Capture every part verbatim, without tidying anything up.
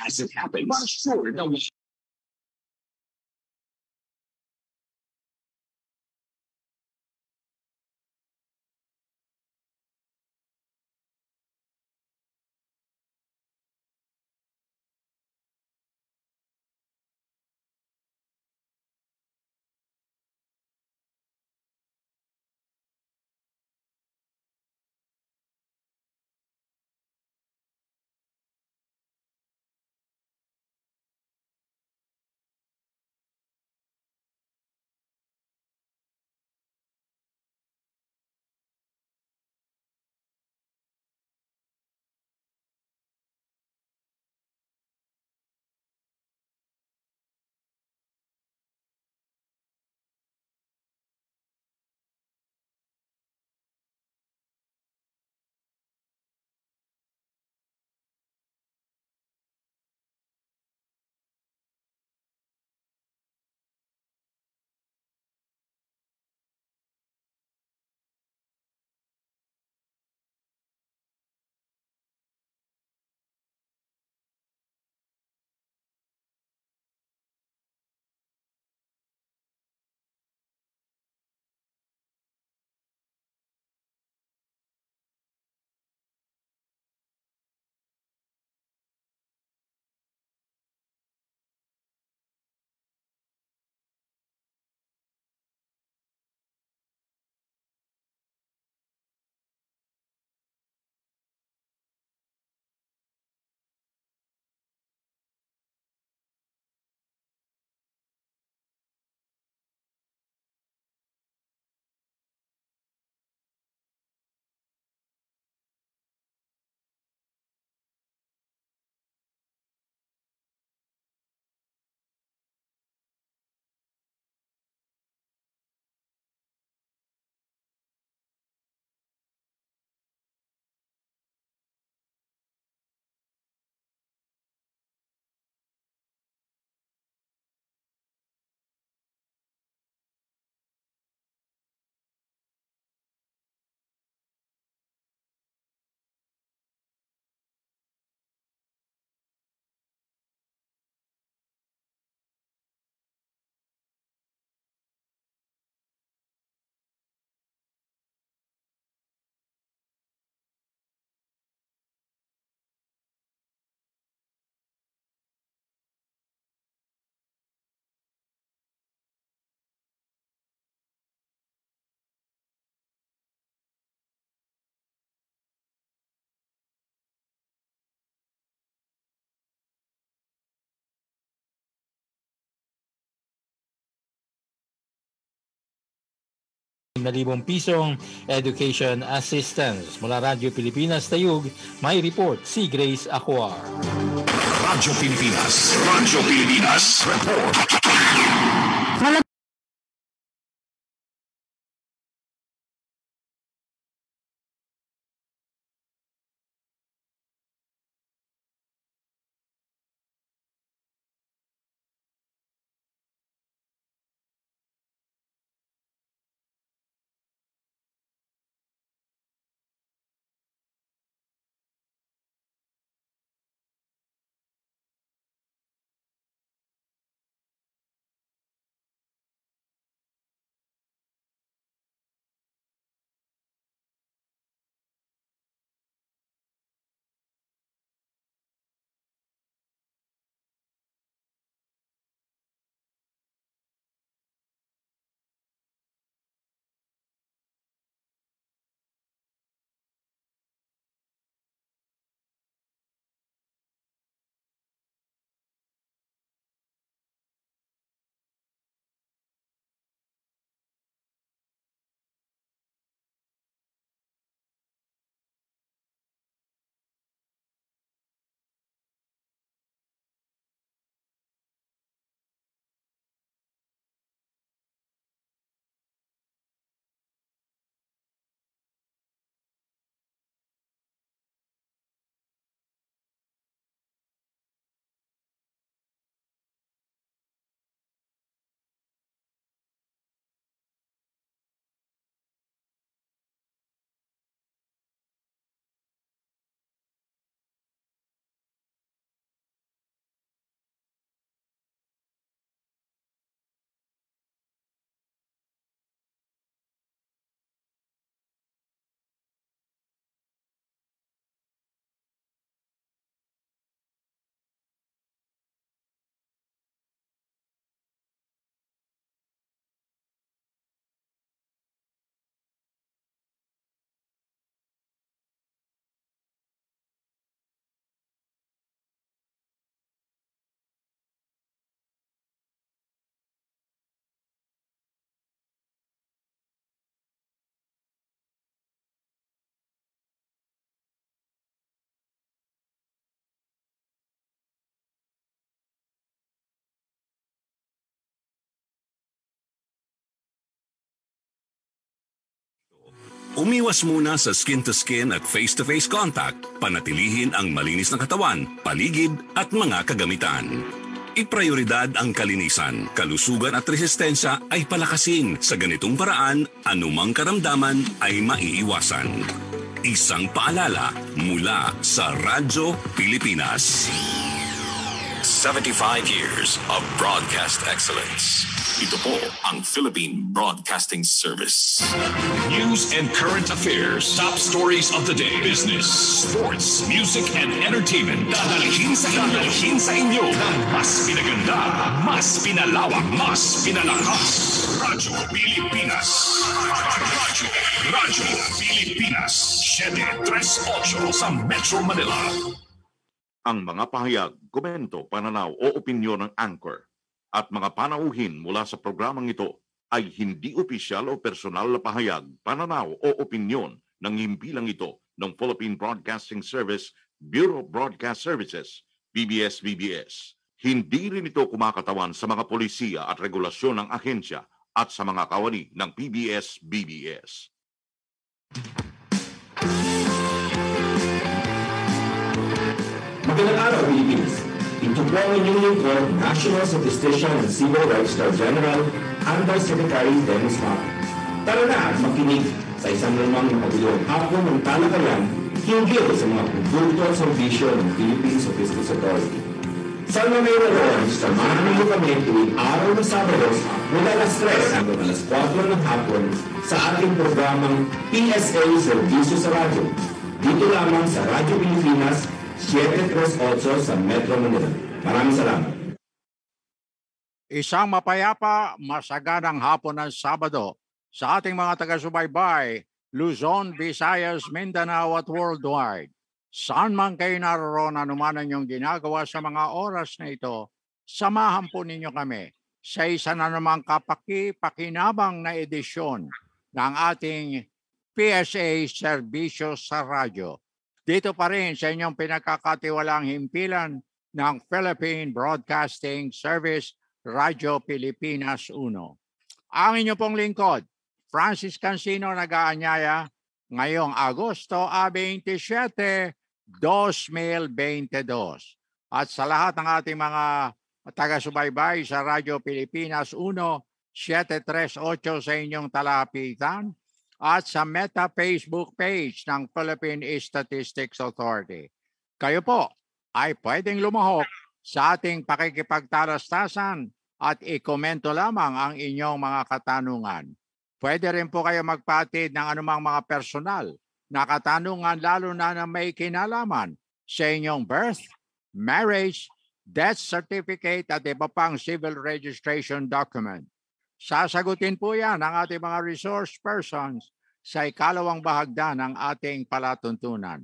as it happens. But sure, no, na libong pisong education assistance. Mula Radyo Pilipinas, Tayug, may report si Grace Acuar. Radyo Pilipinas. Radyo Pilipinas. Report. Umiwas muna sa skin-to-skin at face-to-face contact. Panatilihin ang malinis na katawan, paligid at mga kagamitan. Iprioridad ang kalinisan, kalusugan at resistensya ay palakasin. Sa ganitong paraan, anumang karamdaman ay maiiwasan. Isang paalala mula sa Radyo Pilipinas. seventy-five years of broadcast excellence. Ito po ang Philippine Broadcasting Service. News and current affairs. Top stories of the day. Business, sports, music, and entertainment. Dadalhin sa inyo, dadalhin sa inyo ng mas pinaganda, mas pinalawak, mas pinalakas. Radyo Pilipinas. Radyo, Radyo Pilipinas. seven three eight sa Metro Manila. Ang mga pahayag, komento, pananaw o opinyon ng anchor at mga panauhin mula sa programang ito ay hindi opisyal o personal na pahayag, pananaw o opinyon ng himpilang ito ng Philippine Broadcasting Service, Bureau of Broadcast Services, B B S B B S. Hindi rin ito kumakatawan sa mga polisiya at regulasyon ng ahensya at sa mga kawani ng P B S B B S. Magandang araw, Pilipinas. Ito po ang inyong lingkod, National Statistician and Civil Rights Star General, Undersecretary Dennis Mac. Tara na at makinig sa isang lamang napagulong hapon ng talakayan hinggil sa mga produkto at serbisyo ng Philippine Statistics Authority. Sana may naroon, samahan niyo kami tuwing araw ng Sabado mula alas tres hanggang alas kwatro ng hapon sa ating programang P S A Serbisyo sa Radyo. Dito lamang sa Radyo Pilipinas, seven three eight sa Metro Manila. Maraming salamat. Isang mapayapa, masaganang hapon ng Sabado sa ating mga taga-subaybay, Luzon, Visayas, Mindanao at worldwide. Saan man kayo naroon, anuman ang inyong ginagawa sa mga oras na ito, samahan po ninyo kami sa isa na namang kapaki-pakinabang na edisyon ng ating P S A Serbisyo sa Radyo. Dito pa rin sa inyong pinagkakatiwalang himpilan ng Philippine Broadcasting Service, Radyo Pilipinas one. Ang inyong pong lingkod, Francis Cansino, nag-aanyaya ngayong Agosto twenty-seven, twenty twenty-two. At sa lahat ng ating mga taga-subaybay sa Radyo Pilipinas one, seven three eight sa inyong talapitan, at sa Meta Facebook page ng Philippine Statistics Authority. Kayo po ay pwedeng lumahok sa ating pakikipagtarastasan at ikomento lamang ang inyong mga katanungan. Pwede rin po kayo magpatid ng anumang mga personal na katanungan lalo na na may kinalaman sa inyong birth, marriage, death certificate at iba pang civil registration document. Sasagutin po yan ng ating mga resource persons sa ikalawang bahagdan ng ating palatuntunan.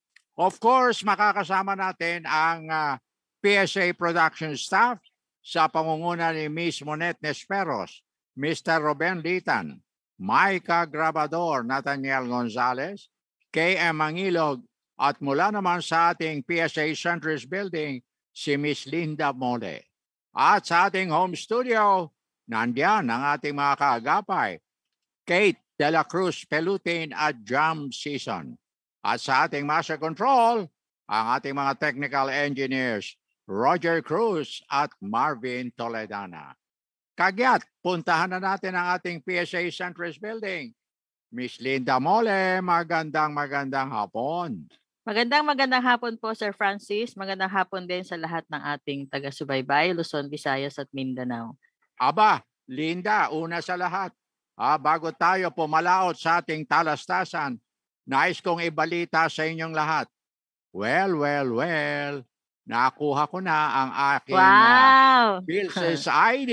Of course, makakasama natin ang uh, P S A production staff sa pangunguna ni Miz Monet Nesperos, Mister Ruben Litan, Maika Grabador, Nathaniel Gonzalez, K M Mangilog, at mula naman sa ating P S A Centris Building, si Miz Linda Mole. At sa ating home studio, nandiyan ang ating mga kaagapay, Kate de la Cruz Pelutin at Jam Season. At sa ating master control, ang ating mga technical engineers, Roger Cruz at Marvin Toledana. Kagyat, puntahan na natin ang ating P S A Centris Building. Miss Linda Mole, magandang magandang hapon. Magandang magandang hapon po, Sir Francis. Magandang hapon din sa lahat ng ating taga-subaybay, Luzon, Visayas at Mindanao. Aba, Linda, una sa lahat, ah, bago tayo pumalaot sa ating talastasan, nais kong ibalita sa inyong lahat. Well, well, well, nakuha ko na ang aking wow. uh, P S A I D.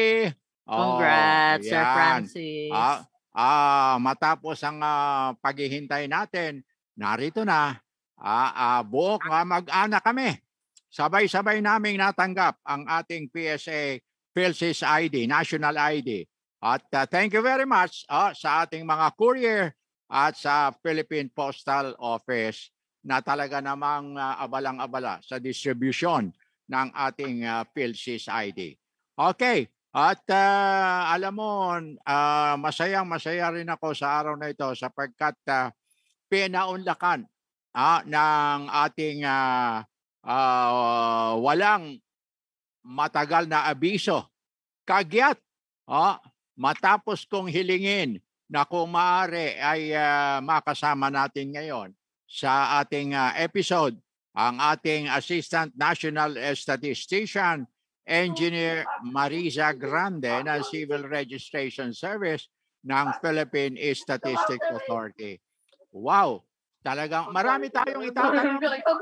Congrats, oh, Sir Francis. Ah, ah, matapos ang uh, paghihintay natin, narito na. Ah, ah, buok nga mag-anak kami. Sabay-sabay naming natanggap ang ating P S A PhilSys I D, National I D. At uh, thank you very much uh, sa ating mga courier at sa Philippine Postal Office na talaga namang uh, abalang-abala sa distribution ng ating uh, PhilSys I D. Okay, At uh, alam mo, uh, masayang masaya rin ako sa araw na ito sapagkat uh, pinaunlakan ah, ng ating uh, uh, walang matagal na abiso. Kagyat, ah, matapos kong hilingin na kung maaari ay uh, makasama natin ngayon sa ating uh, episode ang ating Assistant National Statistician, Engineer Marizza Grande ng Civil Registration Service ng Philippine Statistics Authority. Wow! Talagang marami tayong itatanong.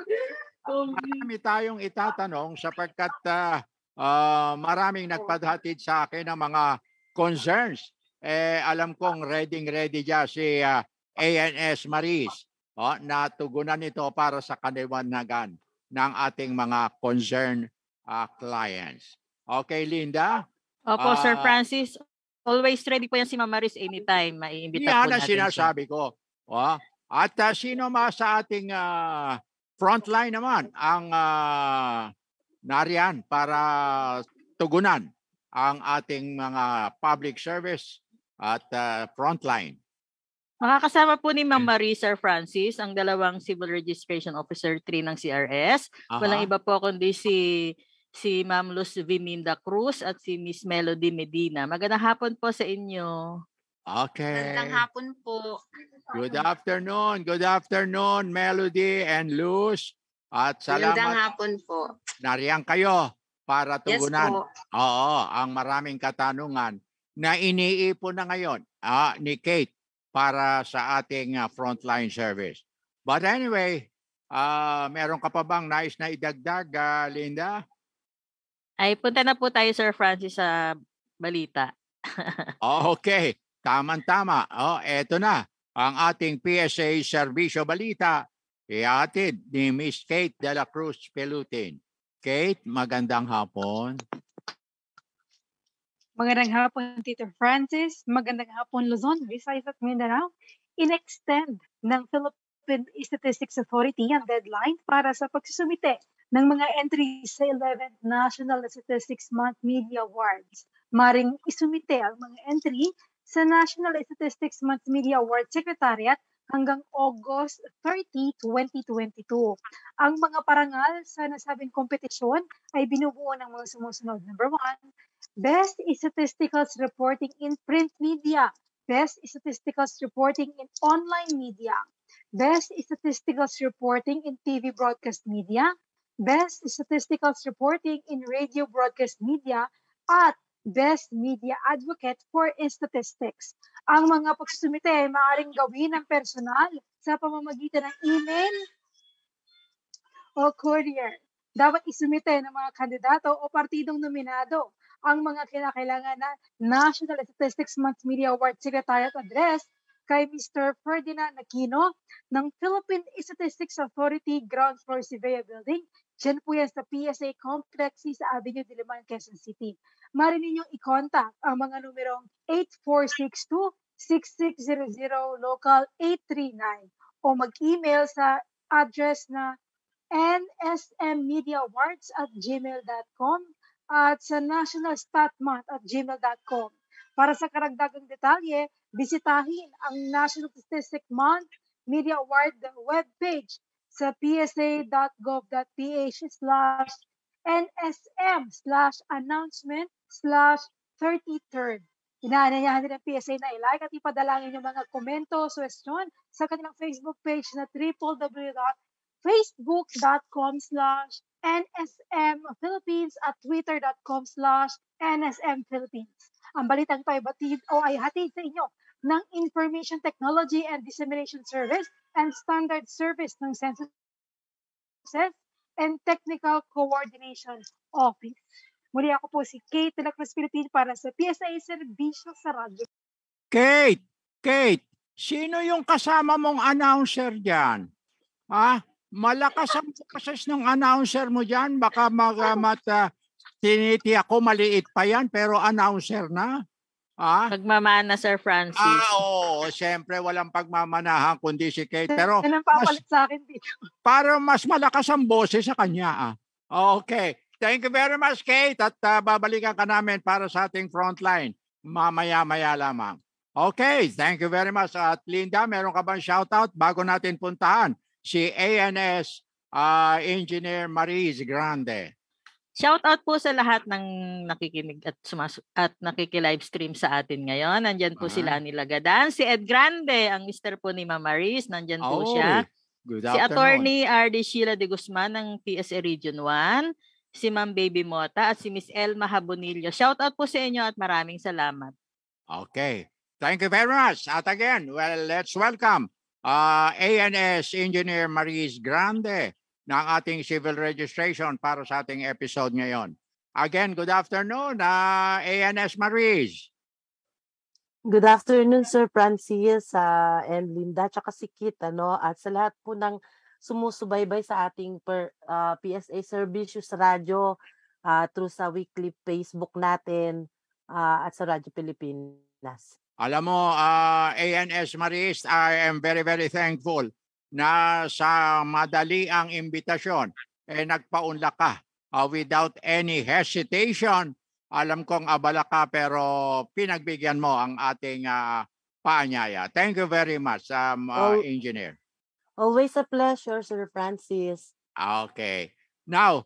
Marami tayong itatanong sapagkat uh, uh, maraming nagpadhatid sa akin ng mga concerns. Eh, alam kong ready-ready dyan si uh, A N S Mariz oh, na tugunan ito para sa kaniwanagan ng ating mga concern uh, clients. Okay, Linda? Opo, uh, Sir Francis. Always ready po yan si Ma'am Mariz anytime. Maiimbita po yan natin ang sinasabi siya. ko. Oh, at uh, sino ma sa ating uh, frontline naman ang uh, nariyan para tugunan ang ating mga public service at uh, frontline? Makakasama po ni Ma'am Mariz, Sir Francis, ang dalawang Civil Registration Officer three ng C R S. Uh-huh. Walang iba po kundi si si Ma'am LUZVIMINDA CRUZ at si Miss Melody Medina. Magandang hapon po sa inyo. Okay. Magandang hapon po. Good afternoon. Good afternoon, Melody and Luz. At salamat. Magandang hapon po. Nariyan kayo para tugunan. Yes po. Oo, ang maraming katanungan na iniipon na ngayon ah, ni Kate para sa ating uh, frontline service. But anyway, uh, meron ka pa bang nais na idagdag, uh, Linda? Ay, punta na po tayo, Sir Francis, sa balita. Okay, tamang-tama. Oh, eto na ang ating P S A Serbisyo Balita. Ihatid ni Miss Kate de la Cruz Pelutin. Kate, magandang hapon. Magandang hapon, Tito Francis. Magandang hapon, Luzon, Visayas at Mindanao. In-extend ng Philippine Statistics Authority ang deadline para sa pagsusumite ng mga entries sa eleventh National Statistics Month Media Awards. Maring isumite ang mga entry sa National Statistics Month Media Awards Secretariat hanggang August thirtieth, twenty twenty-two. Ang mga parangal sa nasabing kompetisyon ay binubuo ng mga sumusunod. Number one, Best Statistics Reporting in Print Media. Best Statistics Reporting in Online Media. Best Statistics Reporting in T V Broadcast Media. Best Statistics Reporting in Radio Broadcast Media. At Best Media Advocate for Statistics. Ang mga pagsusumite ay maaaring gawin ng personal sa pamamagitan ng email o courier. Dapat isumite ng mga kandidato o partidong nominado ang mga kinakailangan na National Statistics Month Media Award Secretariat address kay Mister Ferdinand Aquino ng Philippine Statistics Authority Ground Floor Sevilla Building. Diyan po yan sa P S A Complex sa Avenue Diliman, Quezon City. Maaari ninyong i-contact ang mga numerong eight four six two, six six zero zero local eight three nine o mag-email sa address na n s m media awards at gmail dot com at sa nationalstatmonth at gmail dot com. Para sa karagdagang detalye, bisitahin ang National Statistics Month Media Award webpage sa p s a dot gov dot p h slash n s m slash announcement slash thirty-third. Inaanyayahan din ang P S A na i-like at ipadalangin yung mga komento, suwestyon sa kanilang Facebook page na w w w dot facebook dot com slash n s m philippines at twitter dot com slash n s m philippines. Ang balitang ito ay batid o ay hatid sa inyo ng Information Technology and Dissemination Service and Standard Service ng Census and Technical Coordination Office. Muli ako po si Kate de la Cruz Pelutin para sa P S A Serbisyo sa Radyo. Kate, Kate, sino yung kasama mong announcer dyan? Ha? Malakas ang boses ng announcer mo dyan. Baka magamat, uh, tiniti ako, maliit pa yan, pero announcer na. Ha? Pagmamana, Sir Francis. Ah, oo. Siyempre, walang pagmamanahan kundi si Kate. Pero Yan ang papalit sa akin dito. para mas malakas ang boses sa kanya. Ah. Okay. Thank you very much, Kate. At uh, babalikan ka namin para sa ating frontline. Mamaya-maya lamang. Okay, thank you very much. At Linda, meron ka bang shoutout bago natin puntahan si A N S uh, Engineer Marizza Grande? Shoutout po sa lahat ng nakikinig at sumas at nakiki-livestream sa atin ngayon. Nandyan po ah. sila nila Gadan. Si Ed Grande, ang mister po ni Ma'am Maris. Nandyan po oh, siya. Good si afternoon. Attorney R D Sheila de Guzman ng P S A Region one. Si Ma'am Baby Mota at si Miss Elma Habonillo. Shoutout po sa inyo at maraming salamat. Okay. Thank you very much. At again, well, let's welcome uh, A N S Engineer Marizza Grande ng ating civil registration para sa ating episode ngayon. Again, good afternoon, uh, A N S Marizza. Good afternoon, Sir Francis uh, and Linda, tsaka si Kit, ano, at sa lahat po ng sumusubaybay sa ating per, uh, P S A Serbisyo sa radyo, uh, through sa weekly Facebook natin uh, at sa Radyo Pilipinas. Alam mo, uh, A N S Marizza, I am very, very thankful na sa madali ang imbitasyon, eh nagpaunlak ka uh, without any hesitation. Alam kong abala ka pero pinagbigyan mo ang ating uh, paanyaya. Thank you very much, um, uh, oh, Engineer. Always a pleasure, Sir Francis. Okay. Now,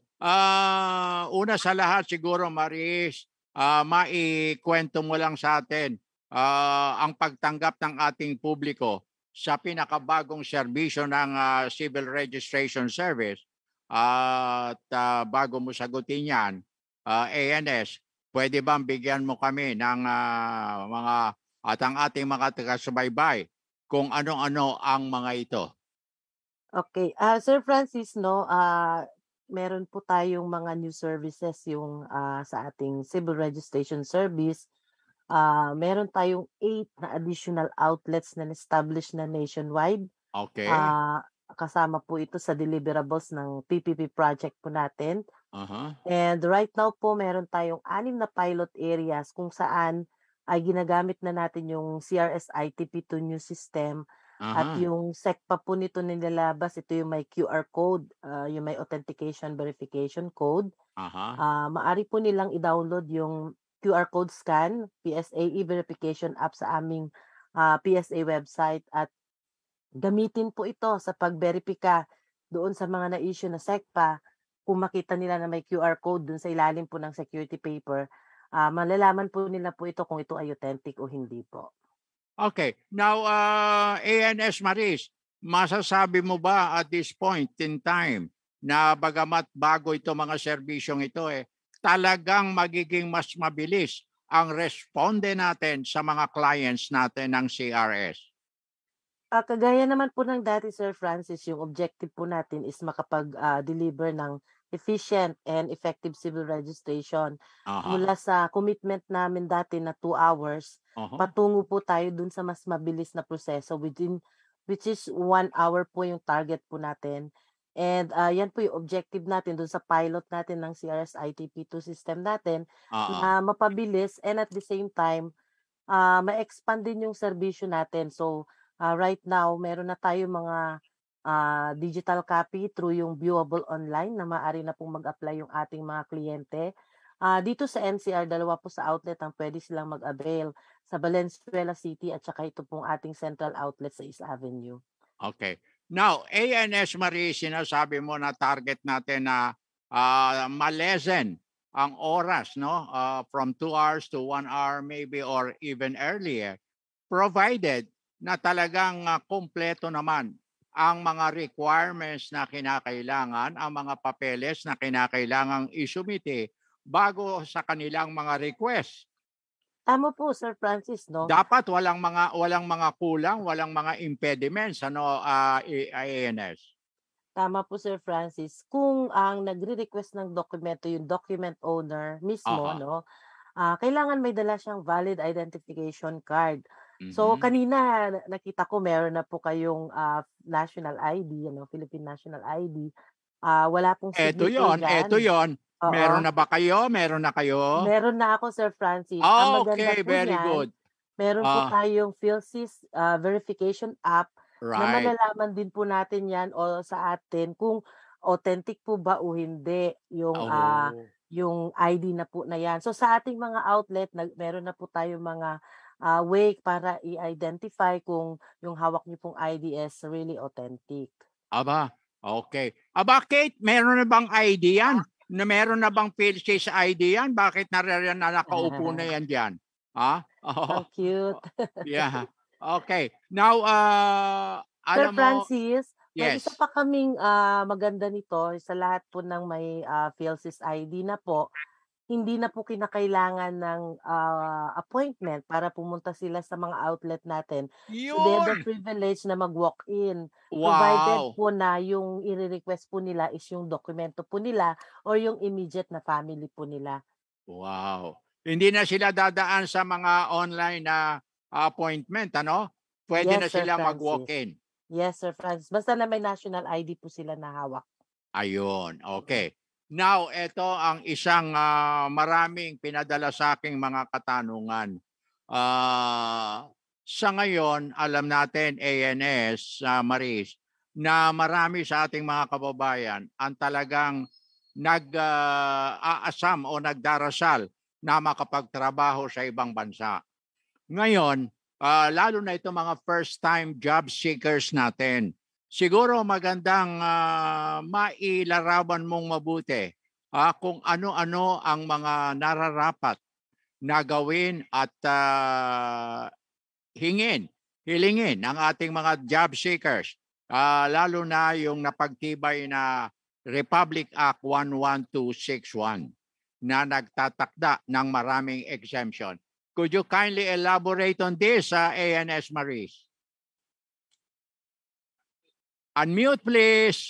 uh, una sa lahat siguro, Maris, uh, maikwento mo lang sa atin uh, ang pagtanggap ng ating publiko sa pinakabagong serbisyo ng uh, Civil Registration Service. Uh, at uh, bago mo sagutin yan, uh, A N S, pwede bang bigyan mo kami ng uh, mga at ang ating mga taga-subaybay kung ano-ano ang mga ito? Okay. Uh, Sir Francis, no, uh, meron po tayong mga new services yung uh, sa ating Civil Registration Service. Uh, meron tayong eight na additional outlets na established na nationwide. Okay. Uh, kasama po ito sa deliverables ng P P P project po natin. Uh-huh. And right now po, meron tayong anim na pilot areas kung saan ay ginagamit na natin yung C R S I T P two new system. Uh-huh. At yung S E C pa po nito nilalabas, ito yung may Q R code, uh, yung may authentication verification code. Uh-huh. Uh, maari po nilang i-download yung Q R code scan, P S A e-verification app sa aming uh, P S A website at gamitin po ito sa pag-verify doon sa mga na-issue na S E C pa. Kung makita nila na may Q R code doon sa ilalim po ng security paper, uh, malalaman po nila po ito kung ito ay authentic o hindi po. Okay. Now, uh, A N S Maris, masasabi mo ba at this point in time na bagamat bago ito mga serbisyong ito eh, talagang magiging mas mabilis ang responde natin sa mga clients natin ng C R S? Uh, kagaya naman po ng dati, Sir Francis, yung objective po natin is makapag-deliver uh, ng efficient and effective civil registration. Uh-huh. Mula sa commitment namin dati na two hours, uh-huh. patungo po tayo dun sa mas mabilis na proseso within, which is one hour po yung target po natin. And uh, yan po yung objective natin dun sa pilot natin ng C R S I T P two system natin, uh-huh. na mapabilis and at the same time, uh, ma-expand din yung serbisyo natin. So, Uh, right now, meron na tayo mga uh, digital copy through yung viewable online na maaari na pong mag-apply yung ating mga kliyente. Uh, dito sa N C R, dalawa po sa outlet ang pwede silang mag-avail sa Valenzuela City at saka ito pong ating central outlet sa East Avenue. Okay. Now, A N S Marie, sinasabi mo na target natin na uh, malesen ang oras, no? Uh, from two hours to one hour maybe or even earlier, provided na talagang uh, kompleto naman ang mga requirements na kinakailangan, ang mga papeles na kinakailangang isumite bago sa kanilang mga request. Tama po, Sir Francis, no? Dapat walang mga walang mga kulang, walang mga impediments, ano, uh, A N S. Tama po, Sir Francis. Kung ang nagre-request ng dokumento yung document owner mismo, uh-huh. no? Uh, kailangan may dala siyang valid identification card. Mm-hmm. So kanina nakita ko meron na po kayong uh, national I D, ano, Philippine National I D. Uh, wala pong signature. Ito 'yon, ito 'yon. Meron na ba kayo? Meron na kayo? Meron na ako, Sir Francis. Oh, ang maganda okay, po very niyan, good. Meron uh, po tayong PhilSys uh, verification app, right, na malalaman din po natin 'yan o sa atin kung authentic po ba o hindi yung ah, Oh. yung I D na po na yan. So sa ating mga outlet, nag, meron na po tayo mga ah, way para i-identify kung yung hawak niyo pong I D is really authentic. Aba, okay. Aba, Kate, meron na bang I D yan? Na meron na bang PhilSys I D yan? Bakit naririyan na nakaupo na yan dyan? Ha? Ang Oh, cute. yeah. Okay. Now, uh, Sir alam mo, Francis, may isa yes. pa kaming ah, maganda nito sa lahat po ng may ah, PhilSys I D na po. Hindi na po kinakailangan ng ah, appointment para pumunta sila sa mga outlet natin. So they have the Yun! privilege na mag-walk-in. Provided Wow! po na yung i-request po nila is yung dokumento po nila or yung immediate na family po nila. Wow. Hindi na sila dadaan sa mga online na appointment, ano? Pwede Yes, na Sir sila Francis. mag-walk-in. Yes, Sir Francis. Basta na may national I D po sila na hawak. Ayun, okay. Now, ito ang isang ah, maraming pinadala sa aking mga katanungan. Ah, sa ngayon, alam natin, A N S, uh, Maris, na marami sa ating mga kababayan ang talagang nag-aasam o nagdarasal na makapagtrabaho sa ibang bansa. Ngayon, ah, lalo na ito mga first-time job seekers natin, siguro magandang ah, mailarawan mong mabuti ah, kung ano-ano ang mga nararapat na gawin at ah, hingin, hilingin ng ating mga job seekers, ah, lalo na yung napagtibay na Republic Act one one two six one na nagtatakda ng maraming exemption. Could you kindly elaborate on this, uh, A N S Maris? Unmute, please.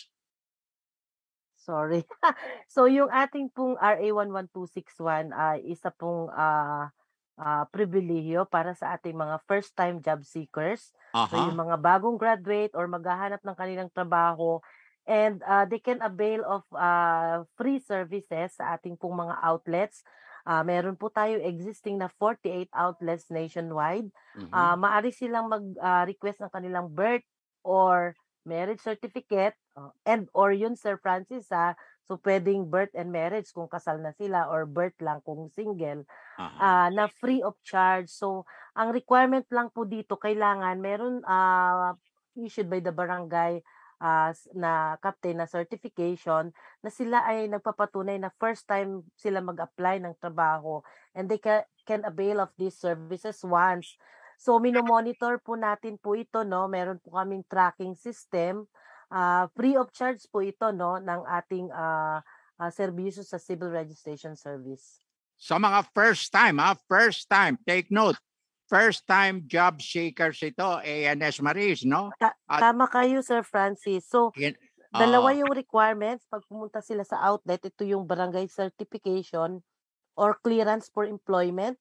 Sorry. So yung ating pong R A one one two six one ay isa pong ah ah, pribilehiyo para sa ating mga first-time job seekers. So yung Aha. mga bagong graduate or maghahanap ng kanilang trabaho, and ah, they can avail of ah, free services sa ating pong mga outlets. Ah, meron po tayo existing na forty-eight outlets nationwide. Ah, Mhm. maaari silang mag-request ng kanilang birth or marriage certificate, uh, and or yun, Sir Francis, ha. So pwedeng birth and marriage kung kasal na sila or birth lang kung single, Aha. ah, na free of charge. So ang requirement lang po dito, kailangan meron ah, issued by the barangay ah, s- na captain na certification na sila ay nagpapatunay na first time sila mag-apply ng trabaho, and they ca- can avail of these services once. So minomonitor po natin po ito, no? Meron po kaming tracking system. Ah, free of charge po ito, no, ng ating ah, ah, serbisyo sa Civil Registration Service. Sa mga first time, ha? First time, take note. First time job seekers ito, A N S Maris, no? Ta- At tama kayo, Sir Francis. So kin- dalawa Oo. yung requirements pag pumunta sila sa outlet. Ito yung barangay certification or clearance for employment.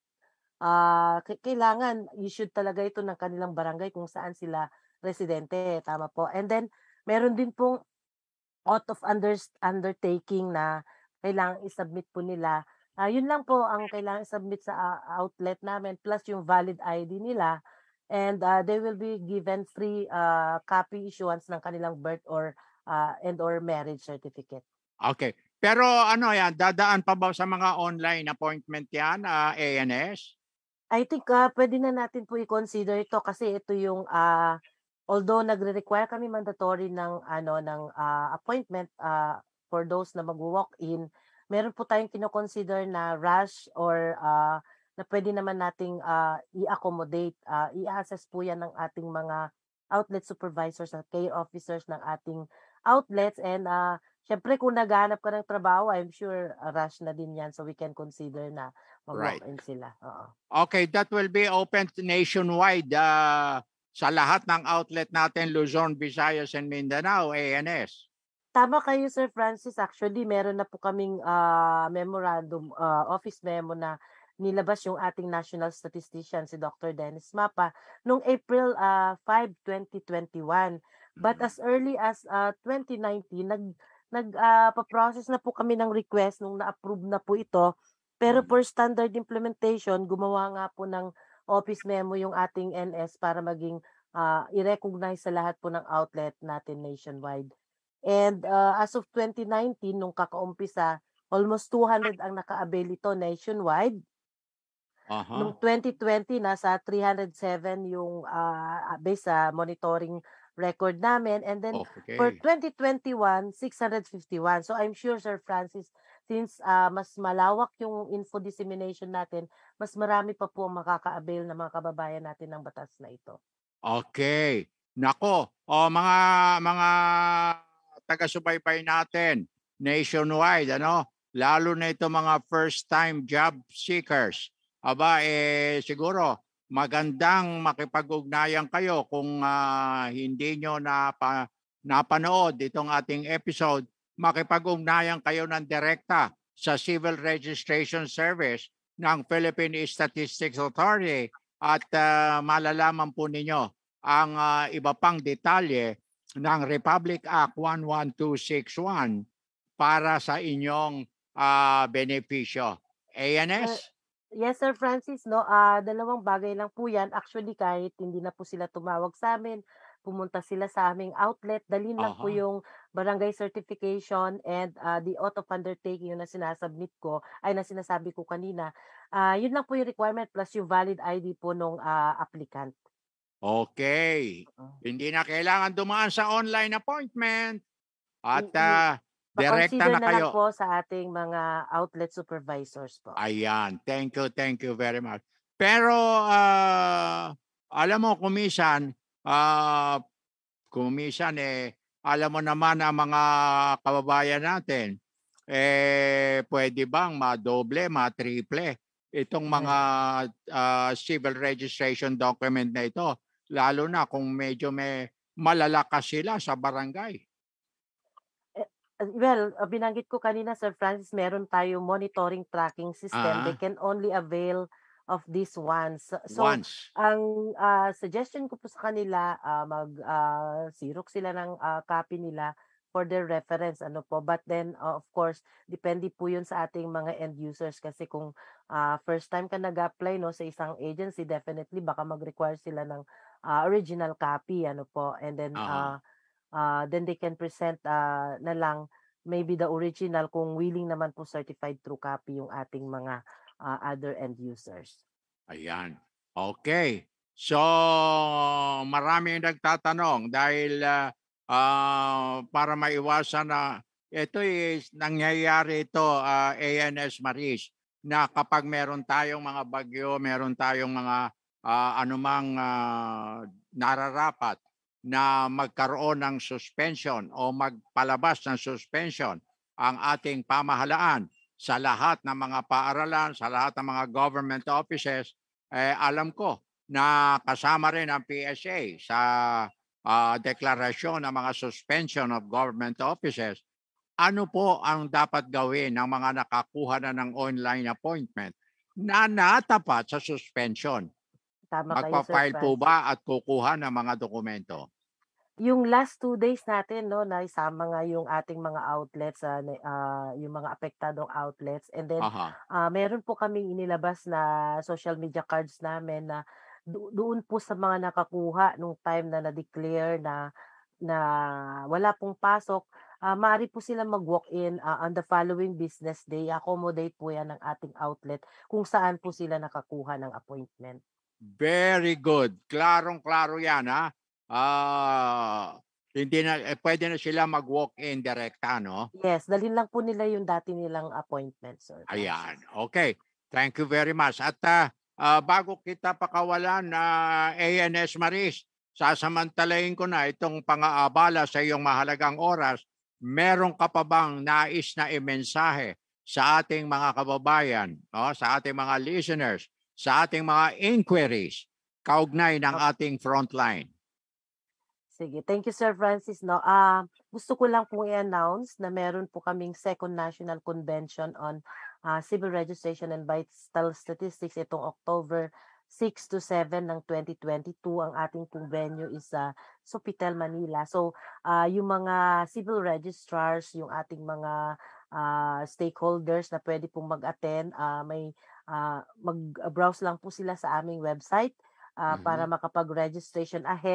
Ah, k- kailangan issued talaga ito ng kanilang barangay kung saan sila residente, tama po. And then meron din pong out of under, undertaking na kailangan i-submit po nila. Ah, yun lang po ang kailangan i-submit sa ah, outlet namin, plus yung valid I D nila, and ah, they will be given free ah, copy issuance ng kanilang birth or ah, and or marriage certificate. Okay. Pero ano yan, dadaan pa ba sa mga online appointment yan, ah, A N S? I think ah, pwede na natin po i-consider ito kasi ito yung ah, although nagre-require kami mandatory ng ano ng ah, appointment ah, for those na mag-walk-in, meron po tayong kino-consider na rush or ah, na pwede naman nating ah, i-accommodate. Ah, i-assess po yan ng ating mga outlet supervisors at care officers ng ating outlets, and ah, syempre kung naghahanap ka ng trabaho, I'm sure ah, rush na din yan, so we can consider na Right. mag-walk-in sila. Oo. Okay, that will be open to nationwide ah, sa lahat ng outlet natin, Luzon, Visayas, and Mindanao, A N S. Tama kayo, Sir Francis. Actually, meron na po kaming ah, memorandum, ah, office memo na nilabas yung ating national statistician, si Doctor Dennis Mapa, noong April ah, five, twenty twenty-one. But Mhm. as early as ah, twenty nineteen, nag, nag ah, pa-process na po kami ng request nung na-approve na po ito. Pero Mhm. for standard implementation, gumawa nga po ng office memo yung ating N S para maging ah, i-recognize sa lahat po ng outlet natin nationwide. And uh, as of twenty nineteen, nung kakaumpisa, almost two hundred ang naka-avail ito nationwide. Uh-huh. Nung twenty twenty, nasa three hundred seven yung uh, based sa monitoring record namin. And then Okay. for twenty twenty-one, six hundred fifty-one. So I'm sure, Sir Francis, since uh, mas malawak yung info dissemination natin, mas marami pa po ang makaka-avail ng mga kababayan natin ng batas na ito. Okay. Nako, o mga mga taga-subaybay natin nationwide, ano? Lalo na ito mga first-time job seekers. Aba, eh, siguro magandang makipag-ugnayan kayo kung uh, hindi nyo napa, napanood itong ating episode, makipag-ugnayan kayo ng direkta sa Civil Registration Service ng Philippine Statistics Authority at uh, malalaman po ninyo ang uh, iba pang detalye ng Republic Act one one two six one para sa inyong uh, benepisyo. A N S? Uh, yes, Sir Francis, no, uh, dalawang bagay lang po yan. Actually, kahit hindi na po sila tumawag sa amin, pumunta sila sa aming outlet, dalhin lang po Aha. yung barangay certification and uh, the oath of undertaking yung na sinasubmit ko, ay na sinasabi ko kanina. Uh, yun lang po yung requirement plus yung valid I D po nung uh, applicant. Okay. Uh, Hindi na kailangan dumaan sa online appointment. At i- i- uh, direkta Pa-consider na na lang kayo. po sa ating mga outlet supervisors po. Ayan. Thank you, thank you very much. Pero, uh, alam mo, kumisan, uh, kumisan, eh, alam mo naman ang mga kababayan natin, eh, pwede bang madoble, matriple itong mga uh, civil registration document na ito, lalo na kung medyo may malalakas sila sa barangay. Well, uh, binanggit ko kanina, Sir Francis, meron tayong monitoring tracking system. Ah. They can only avail of these ones. So, Once. ang uh, suggestion ko po sa kanila, uh, mag uh, Xerox sila ng uh, copy nila for their reference. Ano po. But then, uh, of course, depende po yun sa ating mga end users. Kasi kung uh, first time ka nag-apply no, sa isang agency, definitely baka mag-require sila ng uh, original copy. Ano po. And then, Aha. uh, Uh, then they can present uh, na lang maybe the original kung willing naman po certified true copy yung ating mga uh, other end users. Ayan. Okay. So, marami yung nagtatanong dahil uh, uh, para maiwasan na ito is nangyayari ito, uh, A N S Maris, na kapag meron tayong mga bagyo, meron tayong mga uh, anumang uh, nararapat na magkaroon ng suspension o magpalabas ng suspension ang ating pamahalaan sa lahat ng mga paaralan, sa lahat ng mga government offices, eh, alam ko na kasama rin ang P S A sa uh, deklarasyon ng mga suspension of government offices. Ano po ang dapat gawin ng mga nakakuha na ng online appointment na natapat sa suspension? Tama kayo, Sir Magpa-file po Francis. ba at kukuha ng mga dokumento? Yung last two days natin, no, na isama nga yung ating mga outlets, uh, uh, yung mga apektadong outlets. And then, Aha. uh, meron po kaming inilabas na social media cards namin na do- doon po sa mga nakakuha nung time na na-declare na na wala pong pasok, uh, maaari po sila mag-walk-in uh, on the following business day. Accommodate po yan ng ating outlet kung saan po sila nakakuha ng appointment. Very good. Klarong-klaro yan, ha? Ah, hindi na eh, pwede na sila mag-walk-in direkta, no? Yes, dalhin lang po nila yung dati nilang appointment, sir. Ayan. Okay. Thank you very much. At uh, uh, bago kita pakawalan na uh, A N S Maris, sasamantalayin ko na itong pang-aabala sa iyong mahalagang oras. Meron ka pa bang nais na imensahe sa ating mga kababayan, no? Sa ating mga listeners, sa ating mga inquiries, kaugnay ng ating frontline? Sige, thank you, Sir Francis. No, ah gusto ko lang pong i-announce na meron po kaming Second National Convention on uh, Civil Registration and Vital Statistics itong October six to seven ng twenty twenty-two. Ang ating pong venue is sa uh, Sofitel, Manila. So, uh, yung mga civil registrars, yung ating mga uh, stakeholders na pwede pong mag-attend, uh, may uh, mag-browse lang po sila sa aming website uh, Mhm. para makapag-registration ahead.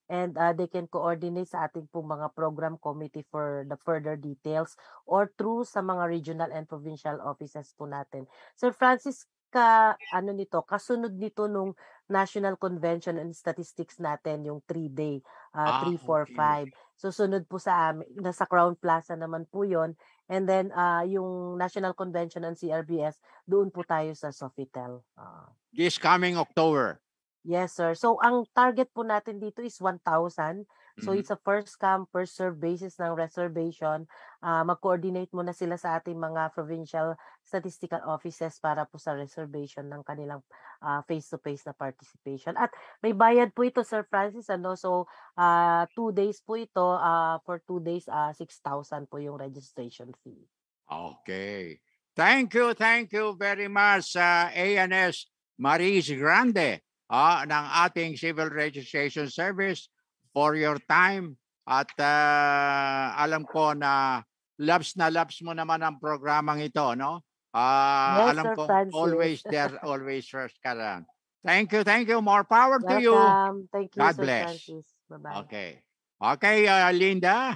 and uh, they can coordinate sa ating pong mga program committee for the further details or through sa mga regional and provincial offices po natin. Sir Francis, ka ano nito, kasunod nito nung National Convention and Statistics natin, yung three-day, uh, Ah, three, four, okay. five. Susunod po sa amin, nasa Crown Plaza naman po yon. And then uh, yung National Convention and C R B S, doon po tayo sa Sofitel. Uh, This coming October. Yes, sir. So, ang target po natin dito is one thousand. So, Mhm. it's a first come, first serve basis ng reservation. Uh, mag-coordinate muna sila sa ating mga provincial statistical offices para po sa reservation ng kanilang uh, face-to-face na participation. At may bayad po ito, Sir Francis. Ano? So, uh, two days po ito. Uh, for two days, uh, six thousand po yung registration fee. Okay. Thank you, thank you very much sa A N S Marizza Grande. Ah, ng ating Civil Registration Service for your time at uh, alam ko na loves na loves mo naman ang programang ito, no? Ah, Yes, alam Sir ko Francis. always there, always first ka lang. Thank you, thank you. More power to you. Welcome. Thank you, God Sir bless. Francis. Bye-bye. Okay. Okay, uh, Linda.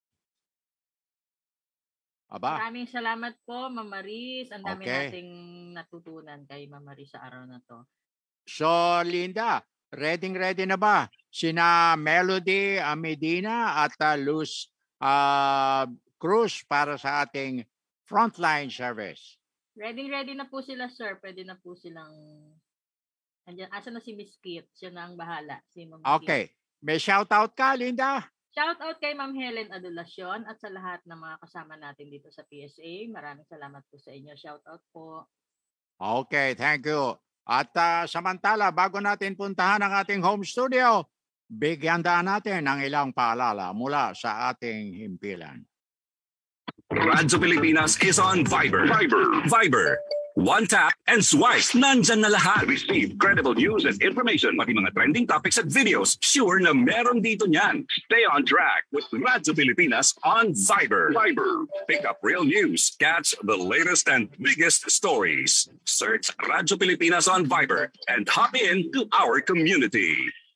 Aba. Maraming salamat po, Ma'am Maris. Ang dami Okay. nating natutunan kay Ma'am Maris sa araw na to. So, Linda, ready ready na ba sina Melody uh, Medina at uh, Luz uh, CRUZ para sa ating frontline service? Ready ready na po sila, sir. Pwede na po silang Andiyan, asa na si Miss Kit? Siya na ang bahala. Si Ma'am Okay. May shout out ka, Linda? Shout out kay Ma'am Helen Adulacion at sa lahat ng mga kasama natin dito sa P S A. Maraming salamat po sa inyo. Shout out po. Okay, thank you. At uh, samantala, bago natin puntahan ang ating home studio, bigyan daan natin ng ilang paalala mula sa ating himpilan. Radyo Pilipinas is on Viber. Viber. Viber. One tap and swipe. Nandyan na lahat. Receive credible news and information. Pati mga trending topics at videos. Sure na meron dito niyan. Stay on track with Radyo Pilipinas on Viber. Viber. Pick up real news. Catch the latest and biggest stories. Search Radyo Pilipinas on Viber and hop in to our community.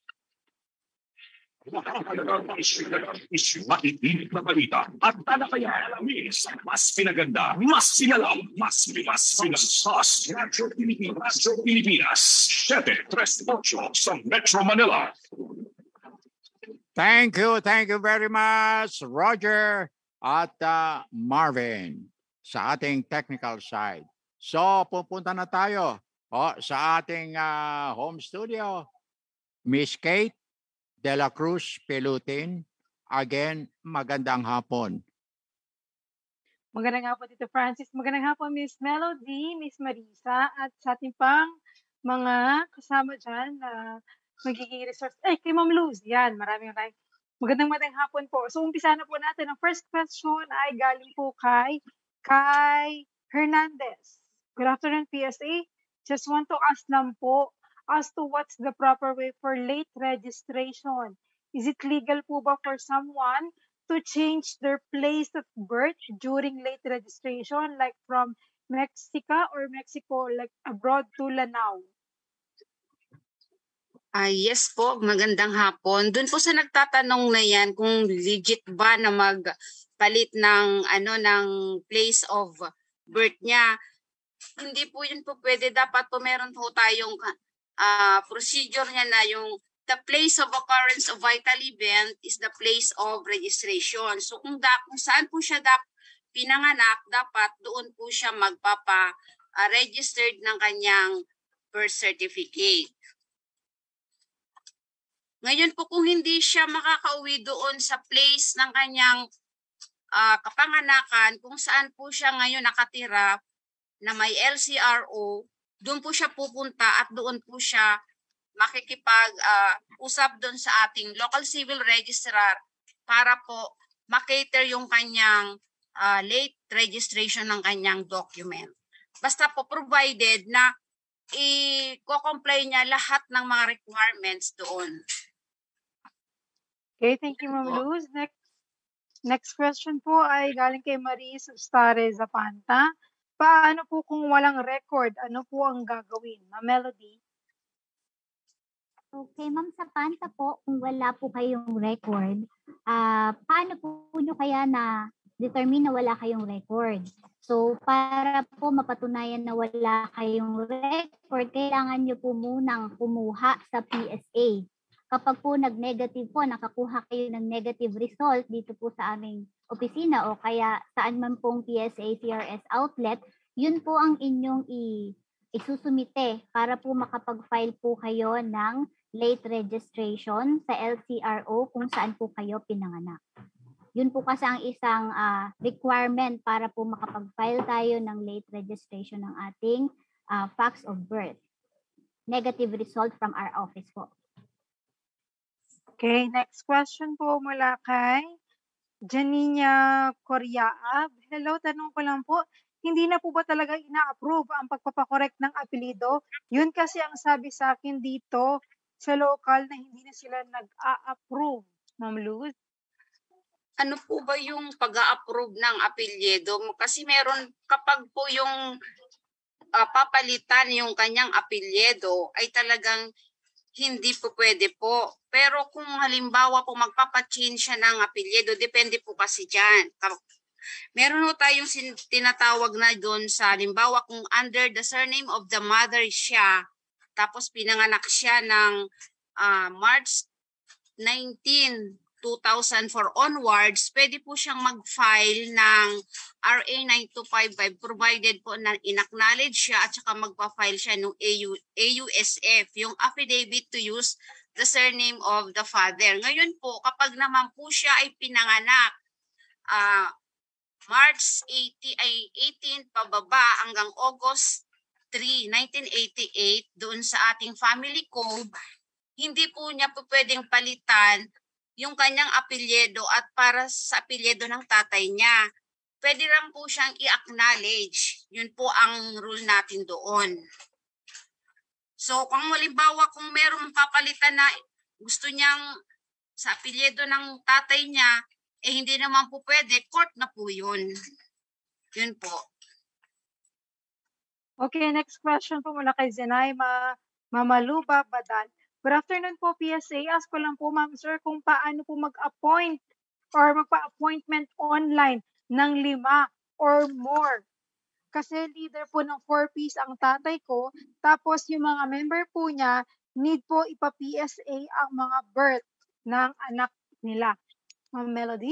Maiinit na balita at talakaya alamin sa mas pinaganda, mas sinalam, mas mas pinasas. Radyo Pilipinas, Radyo Pilipinas, seven three eight sa Metro Manila. Thank you, thank you very much, Roger at uh, Marvin sa ating technical side. So, pupunta na tayo oh, sa ating uh, home studio. Miss Kate De La Cruz Pelutin. Again, magandang hapon. Magandang hapon, Tito Francis. Magandang hapon, Miss Melody, Miss Marizza, at sa ating pang mga kasama dyan na magiging resource. Eh, kay Ma'am Luz. Yan, maraming maraming. Magandang magandang hapon po. So, umpisa na po natin. Ang first question ay galing po kay, kay Hernandez. Good afternoon, P S A. Just want to ask lang po as to what's the proper way for late registration. Is it legal po ba for someone to change their place of birth during late registration, like from Mexico or Mexico, like abroad to Lanao? Ah, yes po, magandang hapon. Doon po sa nagtatanong na yan kung legit ba na magpalit ng ano ng place of birth niya. Hindi po yun po pwede. Dapat po meron po tayong uh, procedure niya na yung the place of occurrence of vital event is the place of registration. So kung, da, kung saan po siya dap, pinanganak, dapat doon po siya magpapa-registered uh, ng kanyang birth certificate. Ngayon po kung hindi siya makakauwi doon sa place ng kanyang uh, kapanganakan, kung saan po siya ngayon nakatira na may L C R O, doon po siya pupunta at doon po siya makikipag-usap uh, doon sa ating local civil registrar para po makater yung kanyang uh, late registration ng kanyang document. Basta po provided na i-comply niya lahat ng mga requirements doon. Okay, thank you, Ma'am Luz. Next, next question po ay galing kay Maris Stare Zapanta. Paano po kung walang record? Ano po ang gagawin? Ma'am Melody? Okay, ma'am, sa PANTA po, kung wala po kayong record, ah paano po nyo kaya na determine na wala kayong record? So, para po mapatunayan na wala kayong record, kailangan nyo po munang kumuha sa P S A. Kapag po nag-negative po, nakakuha kayo ng negative result dito po sa aming opisina o kaya saan man pong P S A C R S outlet, yun po ang inyong i isusumite para po makapag-file po kayo ng late registration sa L C R O kung saan po kayo pinanganak. Yun po kasi ang isang uh, requirement para po makapag-file tayo ng late registration ng ating uh, facts of birth. Negative result from our office po. Okay, next question po mula kay Janina Coriaab. Hello, tanong ko lang po, hindi na po ba talaga ina-approve ang pagpapakorek ng apelido? Yun kasi ang sabi sa akin dito sa local na hindi na sila nag-a-approve, Ma'am Luz. Ano po ba yung pag-a-approve ng apelyido? Kasi meron, kapag po yung uh, papalitan yung kanyang apelyido, ay talagang hindi po pwede po. Pero kung halimbawa po magpapachange siya ng apelyido, depende po kasi dyan. Meron po tayong tinatawag na doon sa halimbawa kung under the surname of the mother siya, tapos pinanganak siya ng uh, March nineteenth, two thousand four onwards, pwede po siyang mag-file ng R A nine two five five provided po na in-acknowledge siya at saka magpa-file siya ng A U S F, yung affidavit to use the surname of the father. Ngayon po, kapag naman po siya ay pinanganak uh, March eighteenth pababa hanggang August third, nineteen eighty-eight, doon sa ating family code, hindi po niya po pwedeng palitan yung kanyang apelyido at para sa apelyido ng tatay niya. Pwede lang po siyang i-acknowledge. Yun po ang rule natin doon. So kung halimbawa kung merong papalitan na gusto niyang sa apelyido ng tatay niya, eh hindi naman po pwede, court na po yun. Yun po. Okay, next question po mula kay Zenaima Mamaluba Badal. Good afternoon po, P S A. Ask ko lang po, ma'am, sir, kung paano po mag-appoint or magpa-appointment online ng lima or more. Kasi leader po ng four Ps ang tatay ko, tapos yung mga member po niya, need po ipa-P S A ang mga birth ng anak nila. Ma'am Melody?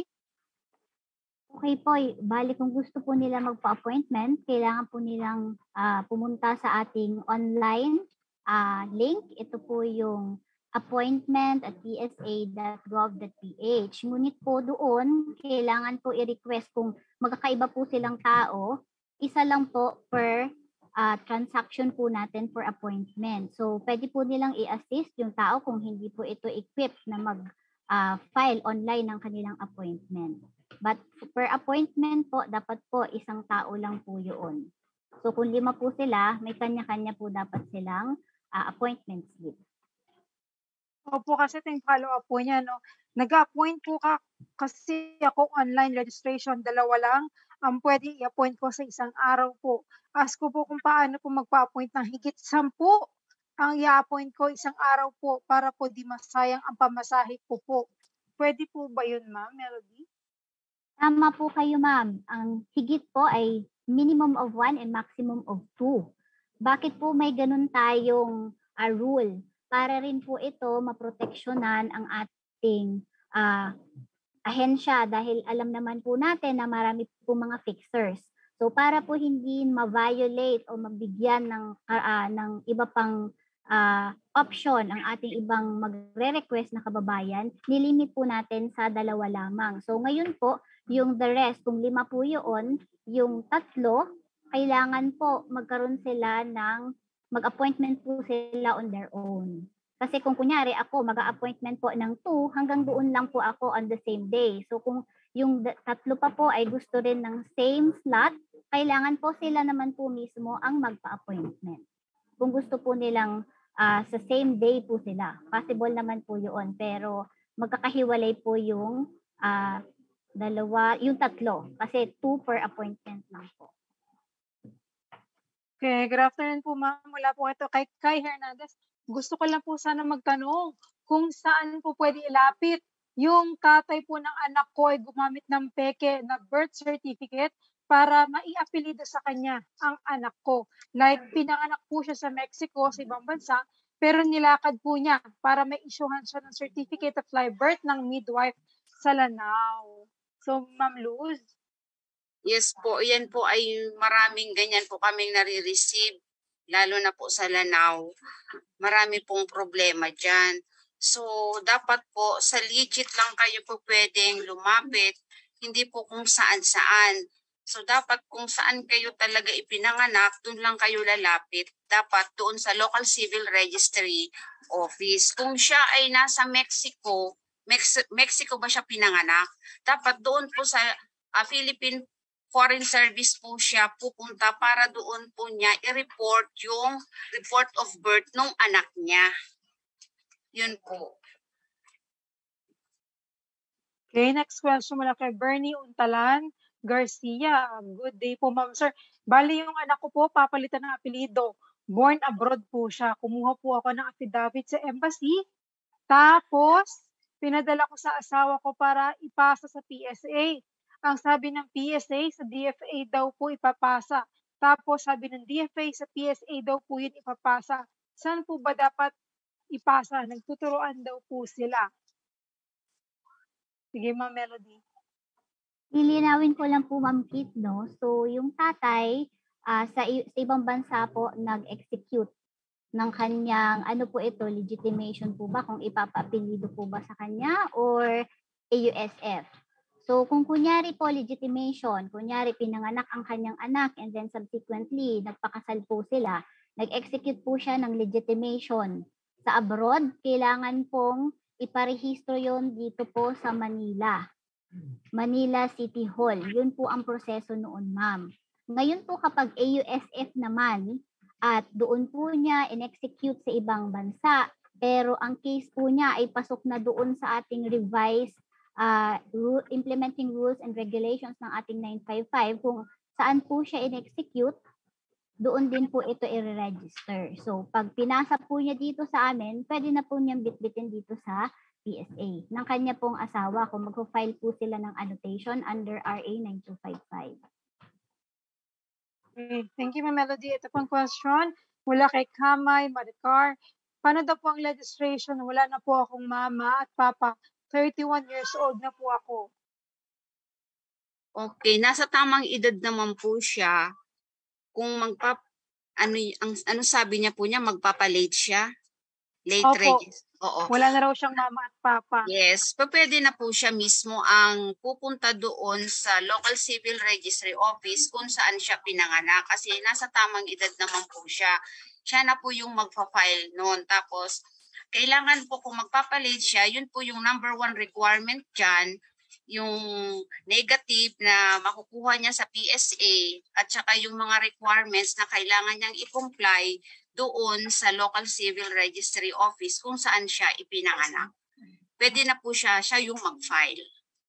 Okay po, bali kung gusto po nila magpa-appointment, kailangan po nilang uh, pumunta sa ating online uh, link. Ito po yung appointment at p s a dot gov dot p h. Ngunit po doon, kailangan po i-request kung magkakaiba po silang tao, isa lang po per uh, transaction po natin for appointment. So, pwede po nilang i-assist yung tao kung hindi po ito equipped na mag-file uh, online ng kanilang appointment. But per appointment po, dapat po isang tao lang po yun. So kung lima po sila, may kanya-kanya po dapat silang uh, appointment slip. Opo, kasi ting follow-up po niya, no? Nag-appoint po ka kasi ako online registration, dalawa lang ang um, pwede i-appoint ko sa isang araw po. Ask ko po kung paano po magpa-appoint ng higit sampu ang i-appoint ko isang araw po para po di masayang ang pamasahe ko po. Pwede po ba yun, ma'am, Melody? Tama po kayo, ma'am. Ang higit po ay minimum of one and maximum of two. Bakit po may ganun tayong uh, rule? Para rin po ito maproteksyonan ang ating uh, ahensya dahil alam naman po natin na marami po mga fixers. So para po hindi ma-violate o mabigyan ng, uh, ng iba pang uh, option ang ating ibang magre-request na kababayan, nilimit po natin sa dalawa lamang. So ngayon po, yung the rest, kung lima po yun, yung tatlo, kailangan po magkaroon sila ng, mag-appointment po sila on their own. Kasi kung kunyari ako, mag-appointment po ng two, hanggang doon lang po ako on the same day. So kung yung tatlo pa po ay gusto rin ng same slot, kailangan po sila naman po mismo ang magpa-appointment. Kung gusto po nilang uh, sa same day po sila, possible naman po yun. Pero magkakahiwalay po yung uh, dalawa, yung tatlo. Kasi two per appointment lang po. Okay, good afternoon po, ma'am. Mula po ito kay Kai Hernandez. gusto ko lang po sana magtanong kung saan po pwede ilapit. Yung tatay po ng anak ko ay gumamit ng peke na birth certificate para maiapelido sa kanya ang anak ko. Like, pinanganak po siya sa Mexico, sa ibang bansa, pero nilakad po niya para may isyuhan siya ng certificate of live birth ng midwife sa Lanao. So, Ma'am Luz? Yes po, yan po ay maraming ganyan po kaming nare-receive, lalo na po sa Lanao. Marami pong problema dyan. So, dapat po, sa legit lang kayo po pwedeng lumapit, hindi po kung saan-saan. So, dapat kung saan kayo talaga ipinanganak, doon lang kayo lalapit. Dapat doon sa local civil registry office. Kung siya ay nasa Mexico, Mex- Mexico ba siya pinanganak? Dapat doon po sa uh, Philippine Foreign Service po siya pupunta para doon po niya i-report yung report of birth ng anak niya. Yun po. Okay, next question mula kay Bernie Untalan Garcia. Good day po, ma'am sir. Bali yung anak ko po, papalitan ng apelido. Born abroad po siya. Kumuha po ako ng affidavit sa embassy. Tapos, pinadala ko sa asawa ko para ipasa sa P S A. Ang sabi ng P S A, sa D F A daw po ipapasa. Tapos sabi ng D F A, sa P S A daw po yun ipapasa. Saan po ba dapat ipasa? Nagtuturoan daw po sila. Sige, Ma'am Melody. Lilinawin ko lang po, Ma'am Kit, no? So, yung tatay, uh, sa, sa ibang bansa po, nag-execute ng kanyang, ano po ito, legitimation po ba? Kung ipapa-apelido po ba sa kanya or A U S F. So, kung kunyari po legitimation, kunyari pinanganak ang kanyang anak and then subsequently, nagpakasal po sila, nag-execute po siya ng legitimation sa abroad, kailangan pong iparehistro yon dito po sa Manila. Manila City Hall. Yun po ang proseso noon, ma'am. Ngayon po kapag A U S F naman at doon po niya in-execute sa ibang bansa, pero ang case po niya ay pasok na doon sa ating revised uh, rule, implementing rules and regulations ng ating nine fifty-five, kung saan po siya in-execute, doon din po ito i-register. So, pag pinasa po niya dito sa amin, pwede na po niyang bitbitin dito sa P S A ng kanya pong asawa kung mag-file po sila ng annotation under R A nine two five five. Okay, thank you, Ma'am Melody. Ito pong question mula kay Kamay Maricar. Paano daw po ang registration? Wala na po akong mama at papa. thirty-one years old na po ako. Okay, nasa tamang edad naman po siya. Kung magpap ano ang ano sabi niya po niya, magpapa-late siya. Late register. Oo. Wala na raw siyang mama at papa. Yes, pwede na po siya mismo ang pupunta doon sa local civil registry office kung saan siya pinanganak kasi nasa tamang edad naman po siya. Siya na po yung magpa-file noon. Tapos, kailangan po kung magpapa-late siya, yun po yung number one requirement dyan, yung negative na makukuha niya sa P S A at saka yung mga requirements na kailangan niyang i-comply doon sa local civil registry office kung saan siya ipinanganak. Pwede na po siya, siya yung mag-file.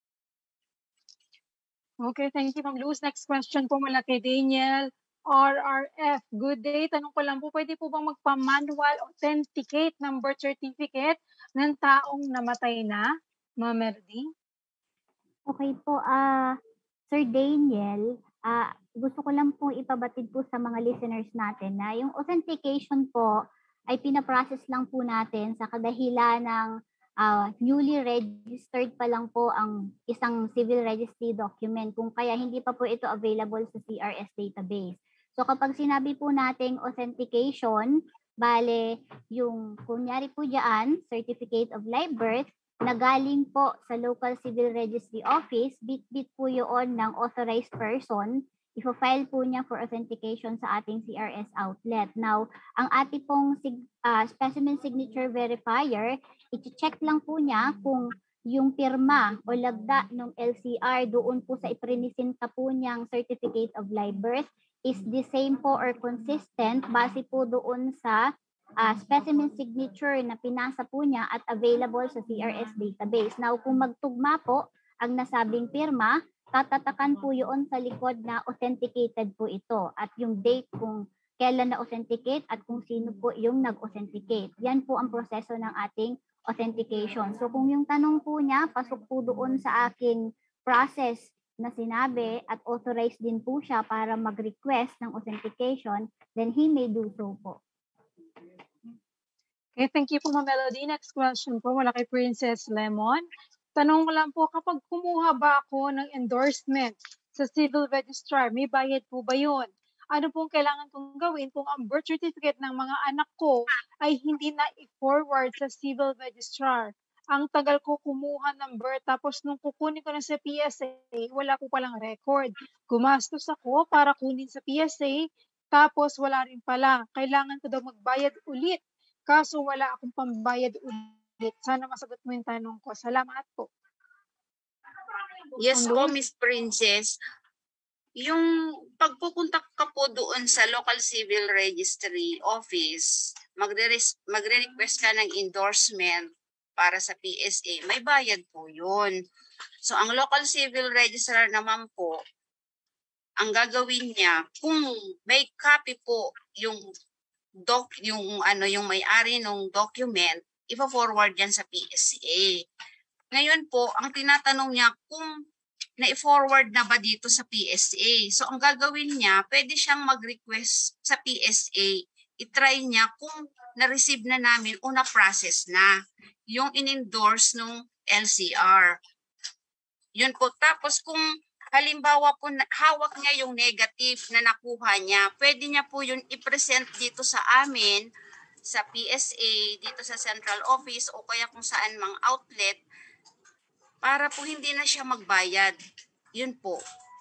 Okay, thank you, Ma'am Luz. Next question po mula kay Daniel R R F. Good day. Tanong ko lang po, pwede po bang magpa-manual authenticate ng birth certificate ng taong namatay na? Ma'am Melody? Okay po, uh, Sir Daniel, uh, gusto ko lang po ipabatid po sa mga listeners natin na yung authentication po ay pinaprocess lang po natin sa kadahilan ng uh, newly registered pa lang po ang isang civil registry document, kung kaya hindi pa po ito available sa C R S database. So kapag sinabi po nating authentication, bale yung kunyari po diyan, certificate of live birth, na galing po sa local civil registry office, bit-bit po yun ng authorized person, i-file po niya for authentication sa ating C R S outlet. Now, ang ating pong sig- uh, specimen signature verifier, i-check lang po niya kung yung pirma o lagda ng L C R doon po sa iprinisinta po niyang certificate of live birth is the same po or consistent base po doon sa Uh, specimen signature na pinasa po niya at available sa C R S database. Now, kung magtugma po ang nasabing pirma, tatatakan po yun sa likod na authenticated po ito at yung date kung kailan na-authenticate at kung sino po yung nag-authenticate. Yan po ang proseso ng ating authentication. So kung yung tanong po niya, pasok po doon sa aking process na sinabi at authorized din po siya para mag-request ng authentication, then he may do so po. Okay, thank you po, Ma'am Melody. Next question po, wala kay Princess Lemon. Tanong ko lang po, kapag kumuha ba ako ng endorsement sa civil registrar, may bayad po ba yun? Ano pong kailangan kong gawin kung ang birth certificate ng mga anak ko ay hindi na i-forward sa civil registrar? Ang tagal ko kumuha ng birth, tapos nung kukunin ko na sa P S A, wala ko palang record. Gumastos ako para kunin sa P S A, tapos wala rin pala. Kailangan ko daw magbayad ulit. Kaso wala akong pambayad ulit. Sana masagot mo yung tanong ko. Salamat po. Yes po, Miss Princess. Yung pagpupunta ka po doon sa local civil registry office, magre- magre-request ka ng endorsement para sa P S A, may bayad po yun. So ang local civil registrar naman po, ang gagawin niya, kung may copy po yung doc, yung ano, yung may-ari ng document, ipa-forward yan sa P S A. Ngayon po, ang tinatanong niya kung na-forward na ba dito sa P S A. So ang gagawin niya, pwede siyang mag-request sa P S A. I-try niya kung na-receive na namin o na-process na yung in-endorse ng L C R. Yun po. Tapos kung halimbawa po hawak niya yung negative na nakuha niya, pwede niya po yun i-present dito sa amin, sa P S A, dito sa central office o kaya kung saan mang outlet, para po hindi na siya magbayad. Yun po.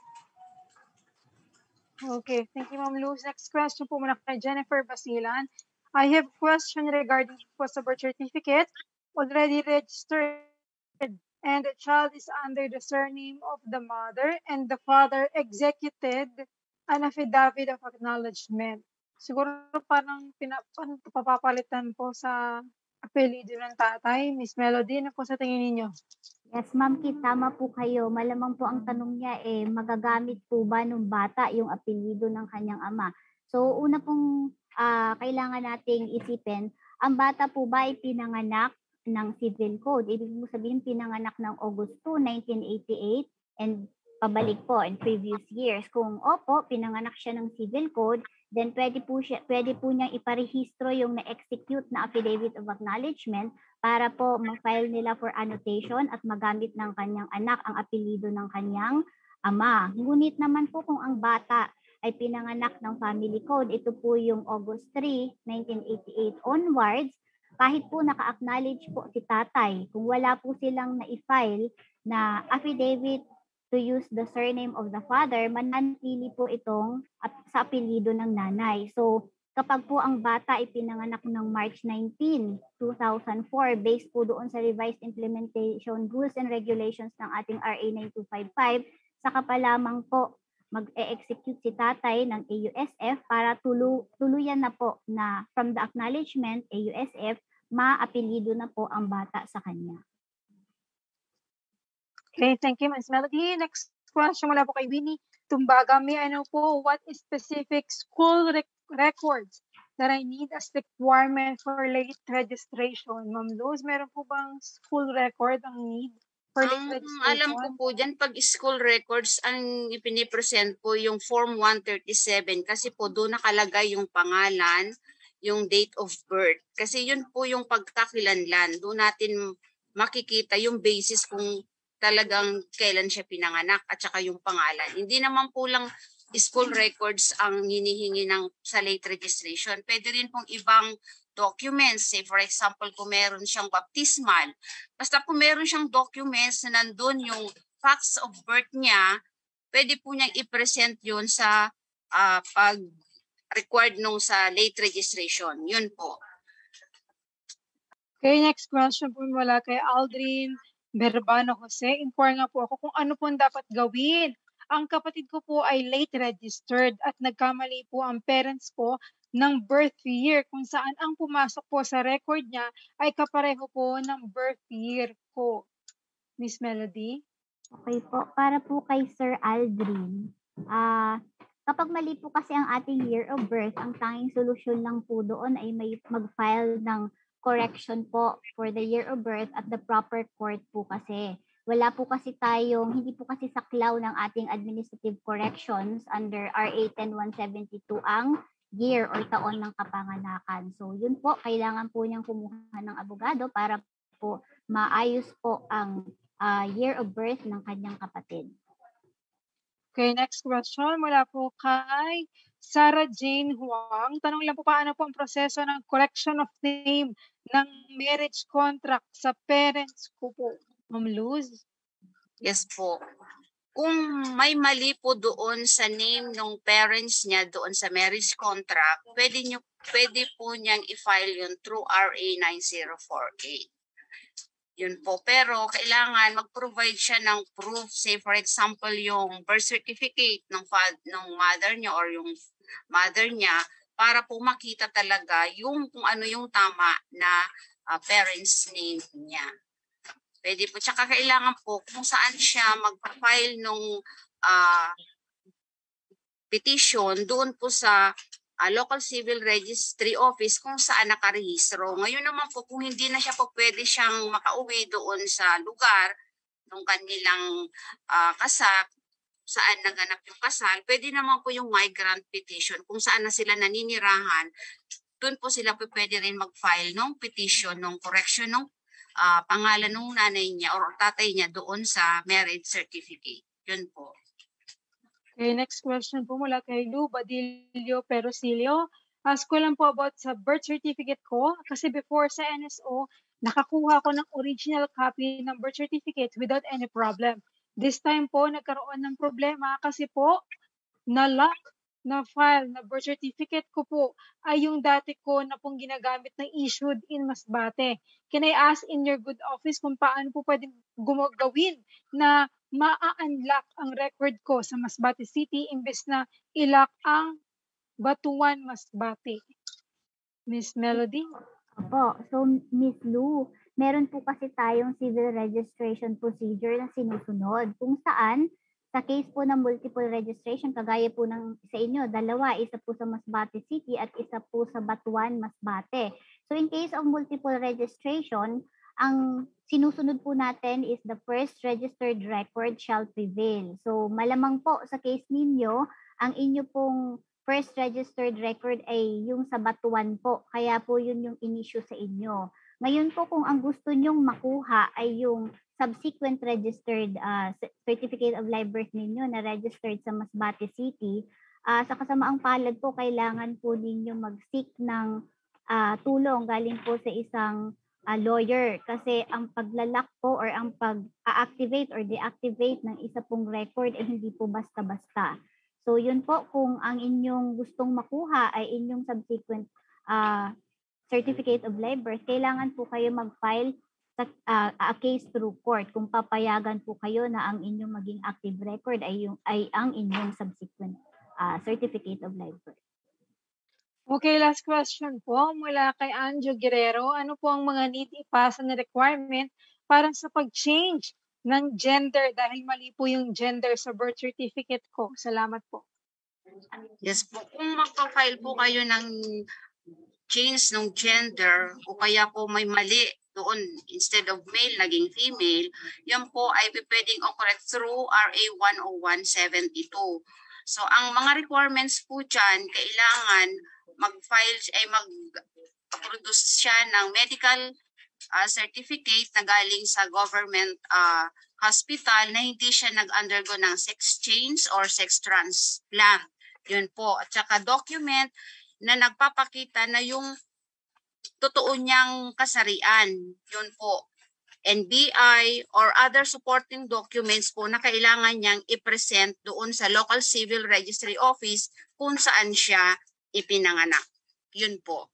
Okay, thank you, Ma'am Luz. Next question po muna kay Jennifer Basilan. I have a question regarding po sa birth certificate. Already registered and the child is under the surname of the mother and the father executed an affidavit of acknowledgement. Siguro parang pinap- papapalitan po sa apelido ng tatay. Miss Melody, ano po sa tingin ninyo? Yes, Ma'am Kit, tama po kayo. Malamang po ang tanong niya eh, magagamit po ba nung bata yung apelyido ng kanyang ama? So, una pong uh, kailangan nating isipin, ang bata po ba ay pinanganak ng civil code? Ibig mo sabihin, pinanganak ng August second, nineteen eighty-eight and pabalik po in previous years. Kung opo, pinanganak siya ng civil code, then pwede po, siya, pwede po niyang iparehistro yung na-execute na affidavit of acknowledgement para po ma-file nila for annotation at magamit ng kanyang anak ang apelyido ng kanyang ama. Ngunit naman po kung ang bata ay pinanganak ng family code, ito po yung August third, nineteen eighty-eight onwards, kahit po naka-acknowledge po si tatay, kung wala po silang na-file na affidavit to use the surname of the father, mananatili po itong sa apelyido ng nanay. So, kapag po ang bata ay pinanganak ng March nineteenth, two thousand four, based po doon sa revised implementation rules and regulations ng ating R A nine two five five, saka pa lamang po mag-e-execute si tatay ng A U S F para tulu tuluyan na po na from the acknowledgement A U S F, ma-apelyido na po ang bata sa kanya. Okay, thank you, Miz Melody. Next question mula po kay Winnie Tumbaga. May I know po what specific school rec records that I need as requirement for late registration? Ma'am Luz, meron po bang school record ang need for late Ang registration? alam ko po dyan, pag school records, ang ipinipresent po yung Form one thirty-seven kasi po doon nakalagay yung pangalan, yung date of birth. Kasi yun po yung pagkakilanlan. Doon natin makikita yung basis kung talagang kailan siya pinanganak at saka yung pangalan. Hindi naman po lang school records ang hinihingi ng sa late registration. Pwede rin pong ibang documents. Say for example, kung meron siyang baptismal. Basta kung meron siyang documents na nandun yung facts of birth niya, pwede po niyang i-present yun sa uh, pag required nung sa late registration. Yun po. Okay, next question po mula kay Aldrin Berbano Jose. Inquire nga po ako kung ano po dapat gawin. Ang kapatid ko po ay late registered at nagkamali po ang parents ko ng birth year kung saan ang pumasok po sa record niya ay kapareho po ng birth year ko. Miss Melody? Okay po. Para po kay Sir Aldrin, uh, Kapag mali po kasi ang ating year of birth, ang tanging solusyon lang po doon ay may mag-file ng correction po for the year of birth at the proper court po kasi. Wala po kasi tayong, hindi po kasi saklaw ng ating administrative corrections under R A ten one seventy-two ang year or taon ng kapanganakan. So yun po, kailangan po niyang kumuha ng abogado para po maayos po ang uh, year of birth ng kanyang kapatid. Okay, next question mula po kay Sarah Jane Huang. Tanong lang po, paano po ang proseso ng correction of name ng marriage contract sa parents ko po? Ma'am Luz? Yes po. Kung may mali po doon sa name ng parents niya doon sa marriage contract, pwede, nyo, pwede po niyang i-file yun through R A nine zero four eight. Yun po. Pero kailangan mag-provide siya ng proof. Say for example, yung birth certificate ng, ng mother niya or yung mother niya para po makita talaga yung kung ano yung tama na uh, parents name niya. Pwede po. Tsaka kailangan po kung saan siya mag-file nung uh, petition doon po sa uh, local civil registry office kung saan nakarehistro. Ngayon naman po kung hindi na siya po pwede siyang makauwi doon sa lugar ng kanilang uh, kasal, saan naganap yung kasal, pwede naman po yung migrant petition kung saan na sila naninirahan. Doon po sila po pwede rin mag-file ng petition, ng correction ng uh, pangalan ng nanay niya or tatay niya doon sa marriage certificate. Yun po. Okay, next question po mula kay Lou Badillo Perosilio. Ask ko lang po about sa birth certificate ko kasi before sa N S O, nakakuha ko ng original copy ng birth certificate without any problem. This time po, nagkaroon ng problema kasi po, na-lock na file na birth certificate ko po ay yung dati ko na pong ginagamit na issued in Masbate. Can I ask in your good office kung paano po pwedeng gumagawin na ma-unlock ang record ko sa Masbate City imbes na i-lock ang Batuan, Masbate? Miss Melody? Opo. So, Miss Lou, meron po kasi tayong civil registration procedure na sinusunod kung saan sa case po ng multiple registration, kagaya po ng sa inyo, dalawa, isa po sa Masbate City at isa po sa Batuan, Masbate. So in case of multiple registration, ang sinusunod po natin is the first registered record shall prevail. So malamang po sa case ninyo, ang inyo pong first registered record ay yung sa Batuan po. Kaya po yun yung in-issue sa inyo. Ngayon po kung ang gusto nyong makuha ay yung subsequent registered uh, certificate of live birth ninyo na registered sa Masbate City, uh, sa kasamaang palad po, kailangan po ninyo mag-seek ng uh, tulong galing po sa isang uh, lawyer kasi ang paglalak po or ang pag-activate or deactivate ng isa pong record ay hindi po basta-basta. So yun po, kung ang inyong gustong makuha ay inyong subsequent uh, certificate of live birth, kailangan po kayo mag-file sa uh, a case through court kung papayagan po kayo na ang inyong maging active record ay yung ay ang inyong subsequent uh, certificate of live birth. Okay, last question po mula kay Anjo Guerrero. Ano po ang mga need ipasa na requirement para sa pag-change ng gender dahil mali po yung gender sa birth certificate ko? Salamat po. Yes po. Kung magpa-file po kayo ng change ng gender o kaya po may mali doon, instead of male, naging female, yan po ay pwedeng o-correct through R A one oh one seventy-two. So, ang mga requirements po dyan, kailangan mag-file, ay mag-produce siya ng medical uh, certificate na galing sa government uh, hospital na hindi siya nag-undergo ng sex change or sex transplant. Yun po. At saka document na nagpapakita na yung totoo niyang kasarian. Yun po. N B I or other supporting documents po na kailangan niyang i-present doon sa local civil registry office kung saan siya ipinanganak. Yun po.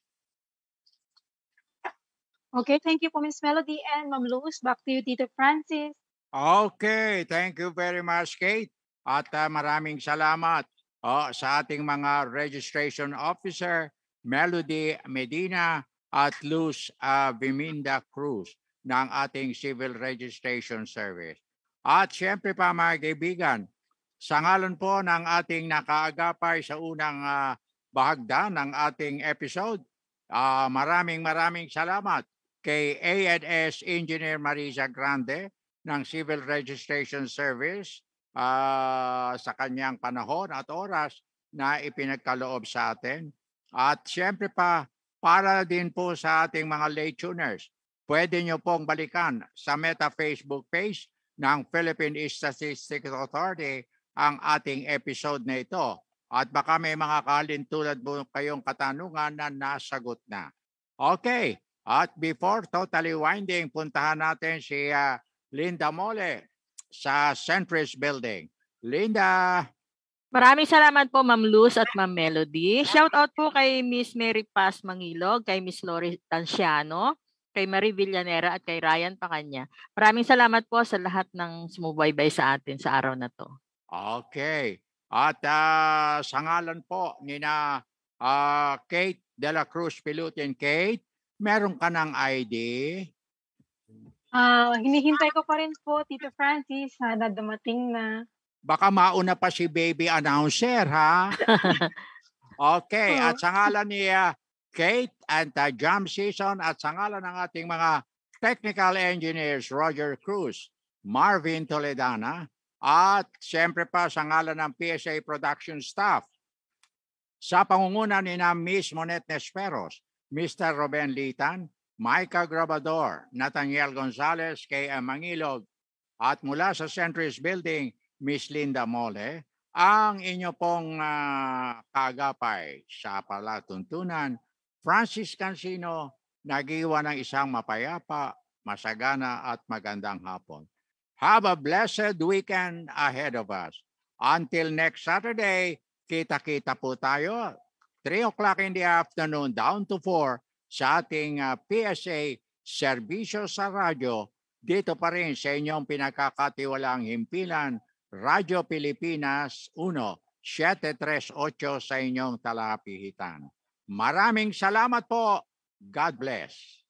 Okay, thank you po Miss Melody and Ma'am Luz. Back to you, Tito Francis. Okay, thank you very much, Kate. At uh, maraming salamat oh, sa ating mga registration officer, Melody Medina at LUZVIMINDA CRUZ ng ating Civil Registration Service. At syempre pa mga kaibigan, sa ngalan po ng ating nakaagapay sa unang uh, bahagda ng ating episode, uh, maraming maraming salamat kay A and S Engineer Marizza Grande ng Civil Registration Service uh, sa kanyang panahon at oras na ipinagkaloob sa atin. At siyempre pa, para din po sa ating mga late tuners, pwede nyo pong balikan sa Meta Facebook page ng Philippine Statistics Authority ang ating episode na ito. At baka may mga kalintulad mo kayong katanungan na nasagot na. Okay, at before totally winding, puntahan natin si uh, Linda Mole sa Centris Building. Linda! Maraming salamat po Ma'am Luz at Ma'am Melody. Shout out po kay Miss Mary Paz Mangilog, kay Miss Lori Tanciano, kay Marie Villanera at kay Ryan Pacanya. Maraming salamat po sa lahat ng sumubaybay sa atin sa araw na to. Okay. At uh, sa ngalan po ni na uh, Kate de la Cruz Pilutin. Kate, meron ka ng I D? Uh, hinihintay ko pa rin po, Tito Francis. Sana dumating na. Baka mauna pa si baby announcer, ha? Okay, oh. At sa ngalan ni uh, Kate and uh, Jam Season at sa ngalan ng ating mga technical engineers, Roger Cruz, Marvin Toledana, at siyempre pa sa ngalan ng P S A production staff, sa pangunguna ni na Miss Monet Nesperos, Mister Ruben Litan, Micah Grabador, Nathaniel Gonzalez, K M Mangilog, at mula sa Centris Building, Miss Linda Mole, ang inyo pong uh, kaagapay sa palatuntunan, Francis Cansino, nag-iwan ng isang mapayapa, masagana at magandang hapon. Have a blessed weekend ahead of us. Until next Saturday, kita-kita po tayo, three o'clock in the afternoon down to four sa ating uh, P S A Serbisyo sa Radyo, dito pa rin sa inyong pinagkakatiwalaang himpilan, Radyo Pilipinas one, seven three eight sa inyong talapihitan. Maraming salamat po. God bless.